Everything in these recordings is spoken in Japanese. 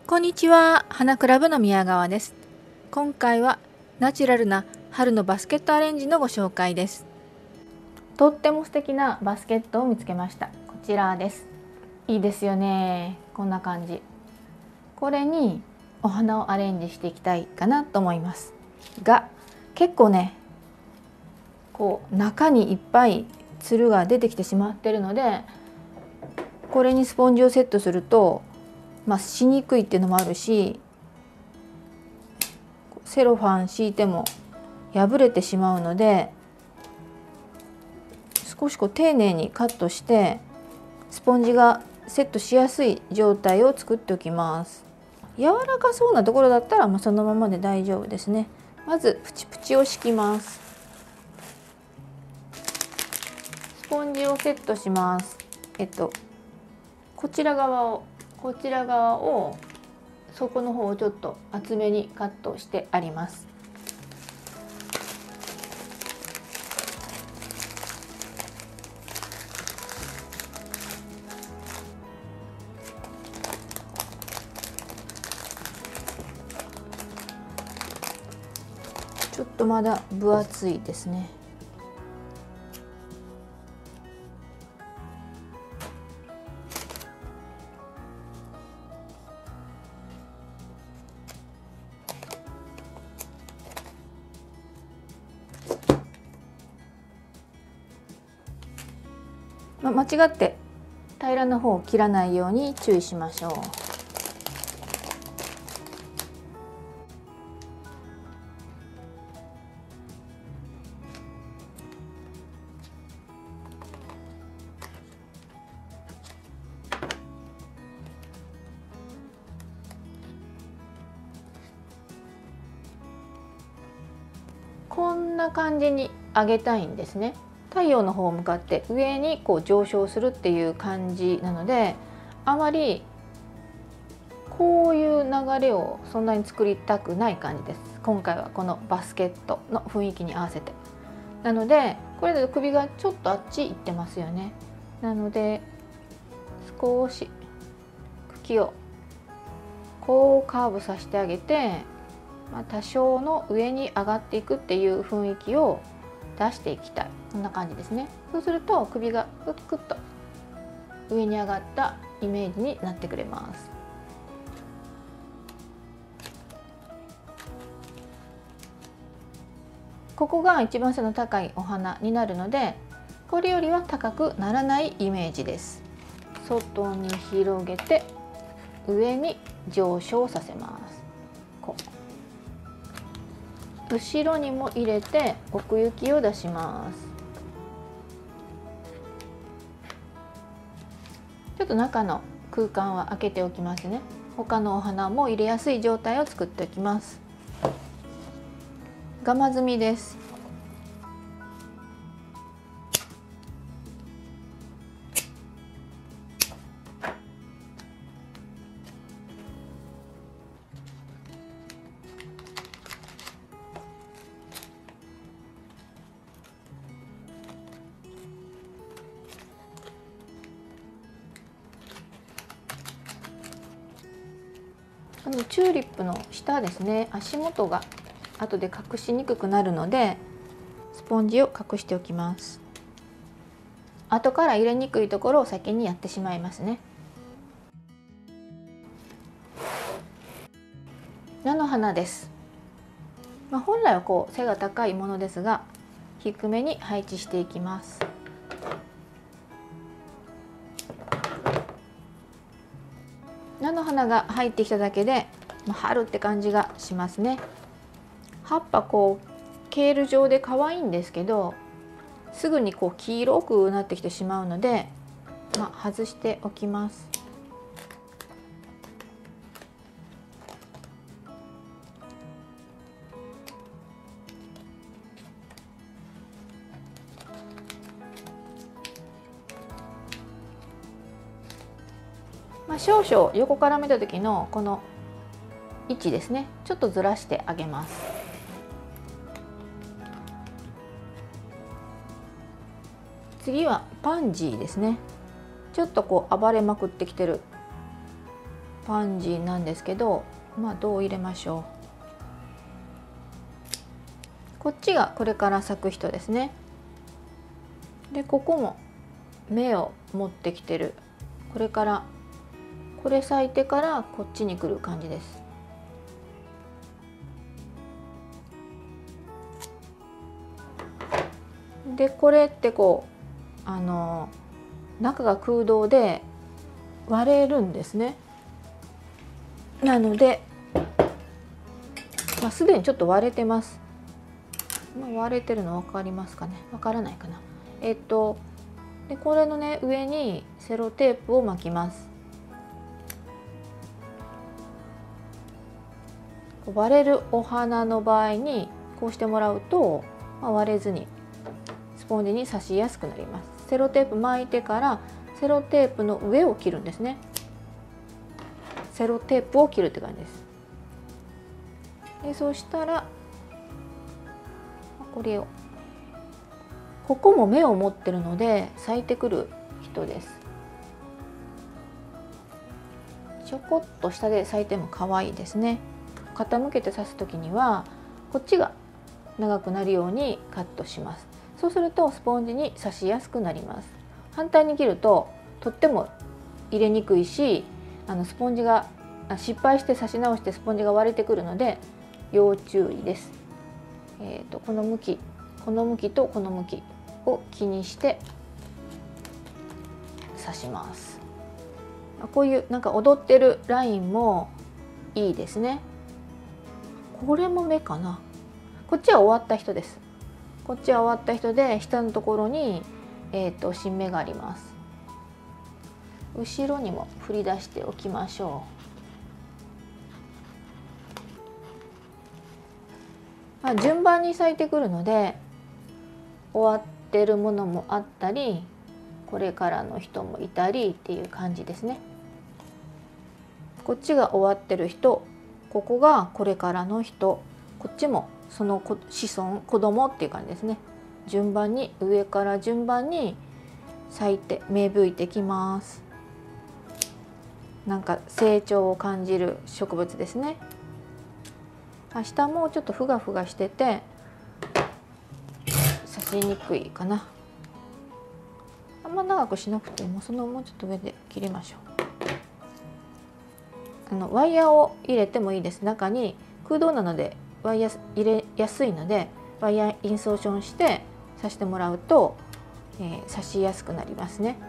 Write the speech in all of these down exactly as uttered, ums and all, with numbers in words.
こんにちは、花クラブの宮川です。今回はナチュラルな春のバスケットアレンジのご紹介です。とっても素敵なバスケットを見つけました。こちらです。いいですよね。こんな感じ。これにお花をアレンジしていきたいかなと思いますが、結構ね、こう中にいっぱいつるが出てきてしまっているので、これにスポンジをセットするとまあ、しにくいっていうのもあるし、セロファン敷いても破れてしまうので、少しこう丁寧にカットしてスポンジがセットしやすい状態を作っておきます。柔らかそうなところだったらもうそのままで大丈夫ですね。まずプチプチを敷きます。スポンジをセットします。えっとこちら側をこちら側を底の方をちょっと厚めにカットしてあります。ちょっとまだ分厚いですね。ま、間違って平らな方を切らないように注意しましょう。こんな感じに上げたいんですね。太陽の方向かって上にこう上昇するっていう感じなので、あまりこういう流れをそんなに作りたくない感じです。今回はこのバスケットの雰囲気に合わせて。なのでこれだと首がちょっとあっち行ってますよね。なので少し茎をこうカーブさせてあげて、まあ、多少の上に上がっていくっていう雰囲気を出していきたい。こんな感じですね。そうすると首がふっくっと上に上がったイメージになってくれます。ここが一番背の高いお花になるので、これよりは高くならないイメージです。外に広げて上に上昇させます。こう後ろにも入れて奥行きを出します。ちょっと中の空間は開けておきますね。他のお花も入れやすい状態を作っておきます。ガマ摘みです。あのチューリップの下ですね、足元が後で隠しにくくなるのでスポンジを隠しておきます。後から入れにくいところを先にやってしまいますね。菜の花です。まあ、本来はこう背が高いものですが、低めに配置していきます。菜の花が入ってきただけで、まあ、春って感じがしますね。葉っぱこうケール状で可愛いんですけど、すぐにこう黄色くなってきてしまうので、まあ、外しておきます。まあ、少々横から見た時のこの位置ですね、ちょっとずらしてあげます。次はパンジーですね。ちょっとこう暴れまくってきてるパンジーなんですけど、まあどう入れましょう。こっちがこれから咲く人ですね。でここも芽を持ってきてる。これからこれ咲いてからこっちに来る感じです。でこれってこうあの中が空洞で割れるんですね。なので、まあ、すでにちょっと割れてます。まあ、割れてるの分かりますかね。分からないかな。えっとでこれのね上にセロテープを巻きます。割れるお花の場合にこうしてもらうと、まあ、割れずにスポンジに刺しやすくなります。セロテープ巻いてからセロテープの上を切るんですね。セロテープを切るって感じです。でそしたらこれをここも芽を持ってるので咲いてくる人です。ちょこっと下で咲いても可愛いですね。傾けて刺す時にはこっちが長くなるようにカットします。そうするとスポンジに刺しやすくなります。反対に切るととっても入れにくいし、あのスポンジが失敗して刺し直してスポンジが割れてくるので要注意です。えーと、この向きこの向きとこの向きを気にして刺します。こういうなんか踊ってるラインもいいですね。これも目かな。こっちは終わった人です。こっちは終わった人で下のところに、えーと、新芽があります。後ろにも振り出しておきましょう。まあ、順番に咲いてくるので終わってるものもあったりこれからの人もいたりっていう感じですね。こっちが終わってる人、ここがこれからの人、こっちもその子孫子供っていう感じですね。順番に上から順番に咲いて芽吹いてきます。なんか成長を感じる植物ですね。下もちょっとふがふがしてて刺しにくいかな。あんま長くしなくてもそのもうちょっと上で切りましょう。あのワイヤーを入れてもいいです。中に空洞なのでワイヤー入れやすいのでワイヤーインソーションして刺してもらうと、えー、刺しやすくなりますね。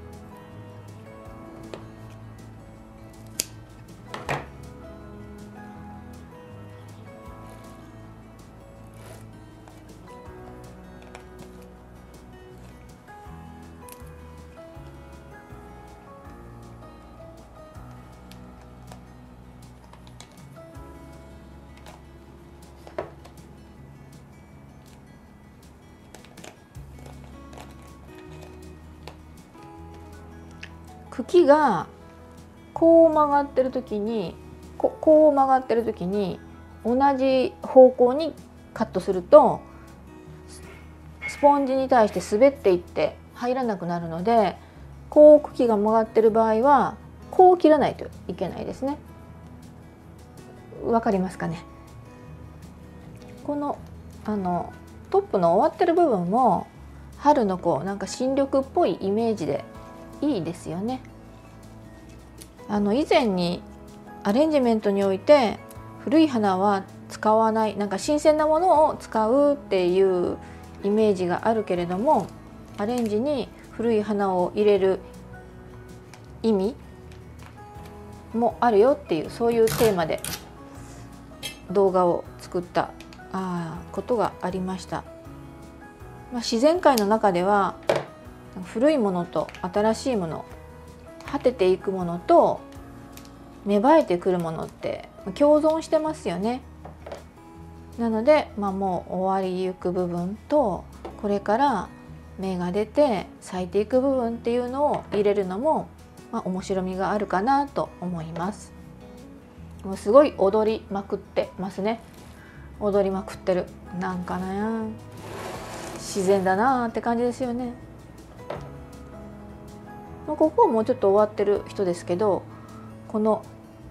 茎がこう曲がってる時にここう曲がってる時に同じ方向にカットするとスポンジに対して滑っていって入らなくなるので、こう茎が曲がってる場合はこう切らないといけないですね。わかりますかね。このあのトップの終わってる部分も春のこうなんか新緑っぽいイメージでいいですよね。あの以前にアレンジメントにおいて古い花は使わない、なんか新鮮なものを使うっていうイメージがあるけれども、アレンジに古い花を入れる意味もあるよっていう、そういうテーマで動画を作ったあことがありました。まあ、自然界の中では古いものと新しいもの、果てていくものと芽生えてくるものって共存してますよね。なので、まあ、もう終わりゆく部分とこれから芽が出て咲いていく部分っていうのを入れるのも、まあ、面白みがあるかなと思います。もうすごい踊りまくってますね。踊りまくってる。なんかな、自然だなって感じですよね。ここはもうちょっと終わってる人ですけど、この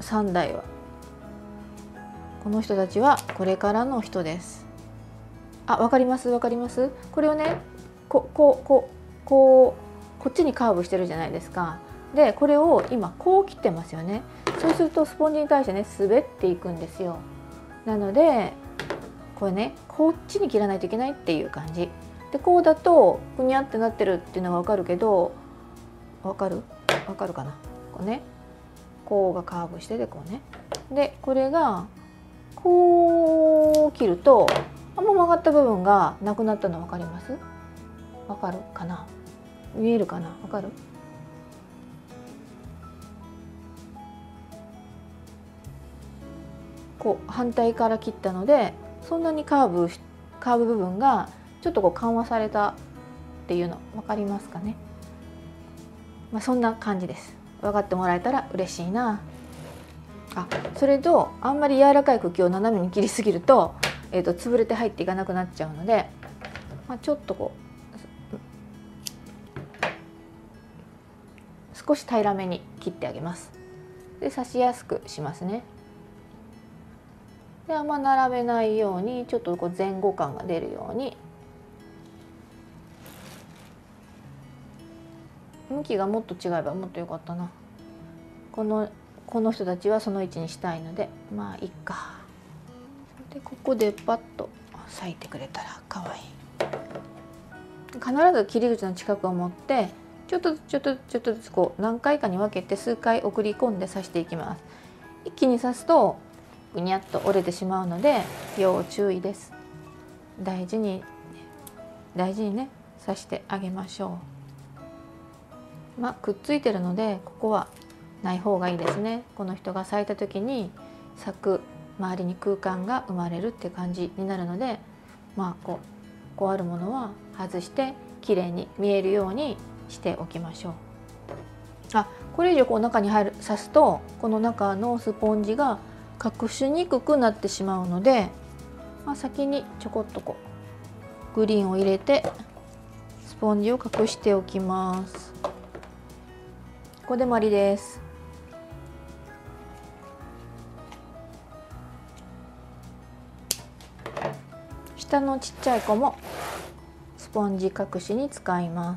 さんだいはこの人たちはこれからの人です。あ、わかりますわかります。これをね、ここうこうこうこっちにカーブしてるじゃないですか。でこれを今こう切ってますよね。そうするとスポンジに対してね滑っていくんですよ。なのでこれねこっちに切らないといけないっていう感じで、こうだとふにゃってなってるっていうのがわかるけど、わかるわかるかな。こうね、こうがカーブしてでこうね、でこれがこう切るとあんま曲がった部分がなくなったの分かります？わかるかな？見えるかな？わかる？こう反対から切ったのでそんなにカーブカーブ部分がちょっとこう緩和されたっていうの分かりますかね？まあ、そんな感じです。分かってもらえたら嬉しいな。あ、それとあんまり柔らかい茎を斜めに切りすぎると、えーと潰れて入っていかなくなっちゃうので、まあ、ちょっとこう少し平らめに切ってあげます。で刺しやすくしますね。であんま並べないようにちょっとこう前後感が出るように、向きがもっと違えばもっと良かったな。このこの人たちはその位置にしたいので、まあいいか。でここでパッと裂いてくれたら可愛い。必ず切り口の近くを持ってちょっとずつちょっとずつちょっとずつこう何回かに分けて数回送り込んで刺していきます。一気に刺すとぐにゃっと折れてしまうので要注意です。大事に大事にね刺してあげましょう。まあくっついてるのでここはない方がいいですね。この人が咲いた時に咲く周りに空間が生まれるっていう感じになるので、まあこうこうあるものは外してきれいに見えるようにしておきましょう。あ、これ以上こう中に入る刺すとこの中のスポンジが隠しにくくなってしまうので、まあ、先にちょこっとこうグリーンを入れてスポンジを隠しておきます。ここで終わりです。下のちっちゃい子もスポンジ隠しに使います。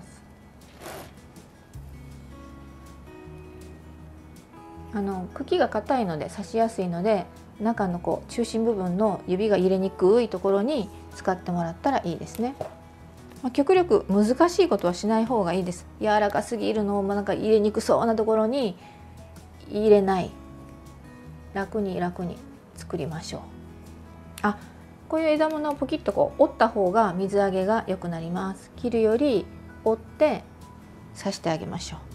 あの茎が硬いので刺しやすいので、中のこう中心部分の指が入れにくいところに使ってもらったらいいですね。まあ、極力難しいことはしない方がいいです。柔らかすぎるのをなんか入れにくそうなところに入れない、楽に楽に作りましょう。あ、こういう枝物をポキッとこう折った方が水揚げが良くなります。切るより折って刺してあげましょう。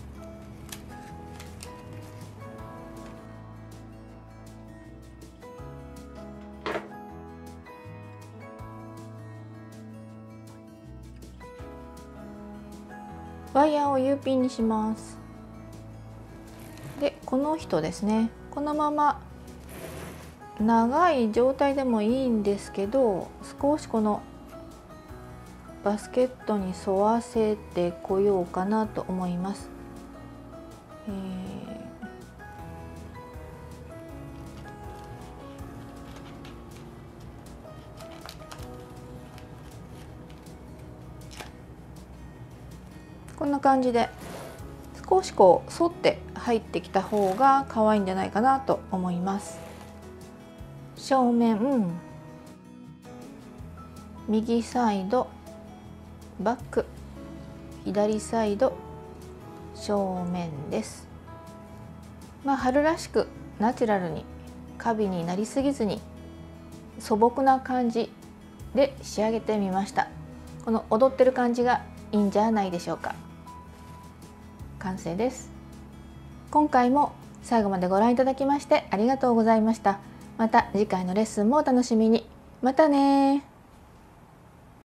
ワイヤーを ユーピンにします。でこの人ですね、このまま長い状態でもいいんですけど、少しこのバスケットに沿わせてこようかなと思います。えーこんな感じで少しこう沿って入ってきた方が可愛いんじゃないかなと思います。正面、右サイド、バック、左サイド、正面です。まあ春らしくナチュラルに華美になりすぎずに素朴な感じで仕上げてみました。この踊ってる感じがいいんじゃないでしょうか。完成です。今回も最後までご覧いただきましてありがとうございました。また次回のレッスンもお楽しみに。またね。